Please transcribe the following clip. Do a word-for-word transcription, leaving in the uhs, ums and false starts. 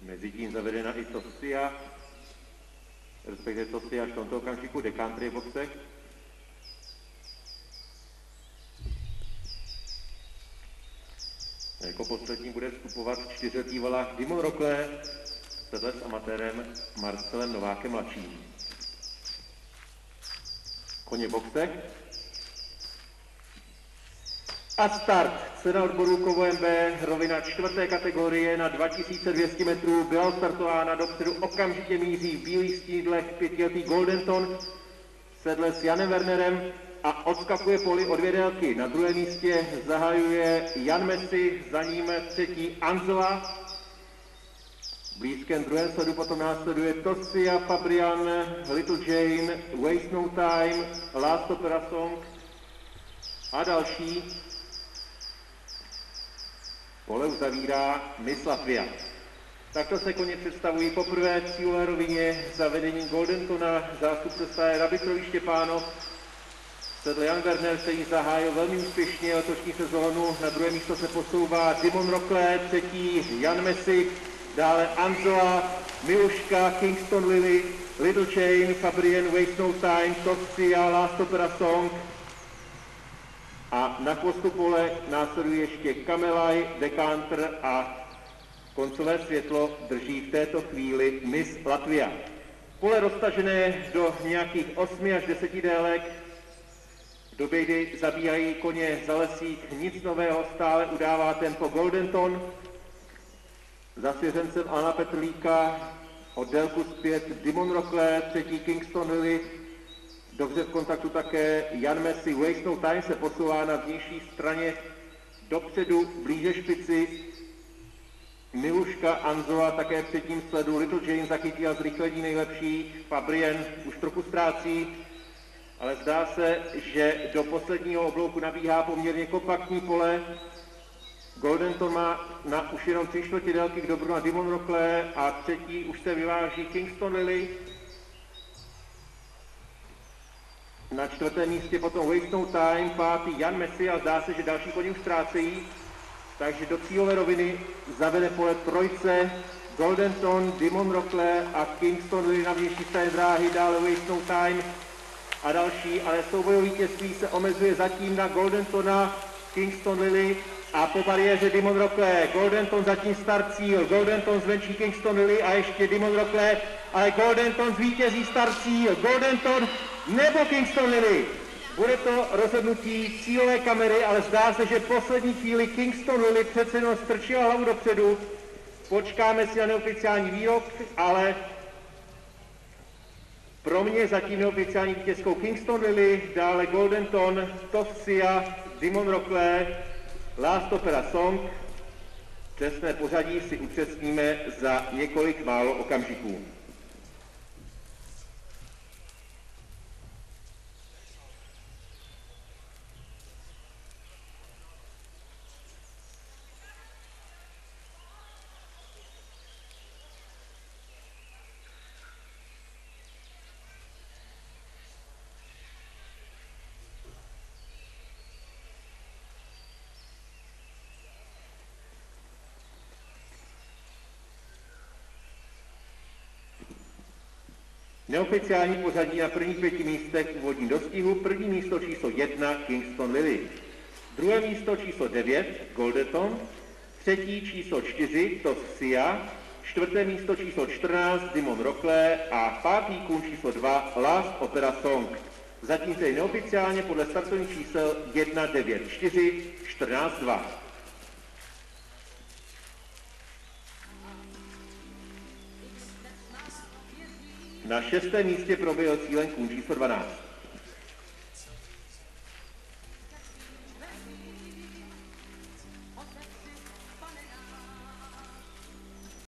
Mezitím zavedena i Tosia, respektive Tosia až v tomto okamžiku dekantry v boxech. Jako poslední bude vstupovat čtyřletý valák Dimon Rokle, sedle s amatérem Marcelem Novákem mladším. Koně v boxech. A start. Cena odboru Kovo M B, rovina čtvrté kategorie na dva tisíce dvě stě metrů, byla startována, dopředu okamžitě míří v bílých stídlech pětiletý Goldenton, sedle s Janem Wernerem a odskakuje poli o dvě délky. Na druhém místě zahajuje Jan Messi, za ním třetí Anzola. V blízkém druhém sledu potom následuje Tosia, Fabrian, Little Jane, Waste No Time, Last Opera Song a další. Pole uzavírá Miss Latvia. Takto se koně představují poprvé v cílové rovině za vedení Goldentona, zástupce stáje Rabistrovi Štěpánov. Sedle Jan Werner, který zahájil velmi úspěšně letošní sezónu. Na druhé místo se posouvá Dimon Rokle, třetí Jan Messi, dále Anzola, Miluška, Kingston Lily, Little Chain, Fabrien, Waste No Time, Tosia, Last Opera Song. A na chvostu pole následuje ještě Kamelaj, Decanter a koncové světlo drží v této chvíli Miss Latvia. Pole roztažené do nějakých osmi až deseti délek. V době, kdy zabíhají koně za lesík, nic nového, stále udává tempo Goldenton. Za svěřencem Alana Petrlíka od délku zpět Dimon Rokle, třetí Kingston Lily. Dobře v kontaktu také Jan Messi, Waste No Time se posouvá na vnější straně dopředu, blíže špici. Miluška, Anzola také v třetím sledu, Little Jane zachytila zrychlení nejlepší, Fabrien už trochu ztrácí, ale zdá se, že do posledního oblouku nabíhá poměrně kompaktní pole. Goldenton má na už jenom tři čtvrtě délky k dobru na Dimon Rokle a třetí už se vyváží Kingston Lily. Na čtvrtém místě potom Waste No Time, pátý Jan Messi a zdá se, že další koně už ztrácejí. Takže do cílové roviny zavede pole trojce Goldenton, Dimon Rokle a Kingston Lily na vnější straně dráhy, dále Waste No Time a další, ale soubojové vítězství se omezuje zatím na Goldentona, Kingston Lily a po bariéře Dimon Rokle. Goldenton zatím start cíl, Goldenton zvenčí Kingston Lily a ještě Dimon Rokle, ale Goldenton zvítězí start cíl, Goldenton nebo Kingston Lily. Bude to rozhodnutí cílové kamery, ale zdá se, že poslední chvíli Kingston Lily přece jenom strčila hlavu dopředu. Počkáme si na neoficiální výrok, ale pro mě zatím neoficiální vítězkou Kingston Lily, dále Goldenton, Tosia, Dimon Rokle, Last Opera Song. Přesné pořadí si upřesníme za několik málo okamžiků. Neoficiální pořadí na prvních pěti místech úvodní dostihu. První místo číslo jedna Kingston Lily. Druhé místo číslo devět Goldenton. Třetí číslo čtyři Tosia. Čtvrté místo číslo čtrnáct Dimon Rokle a pátý kůň číslo dva Last Opera Song. Zatím tedy neoficiálně podle startovních čísel jedna, devět, čtyři, čtrnáct, dva. Na šestém místě proběhl cílem kůň číslo dvanáct.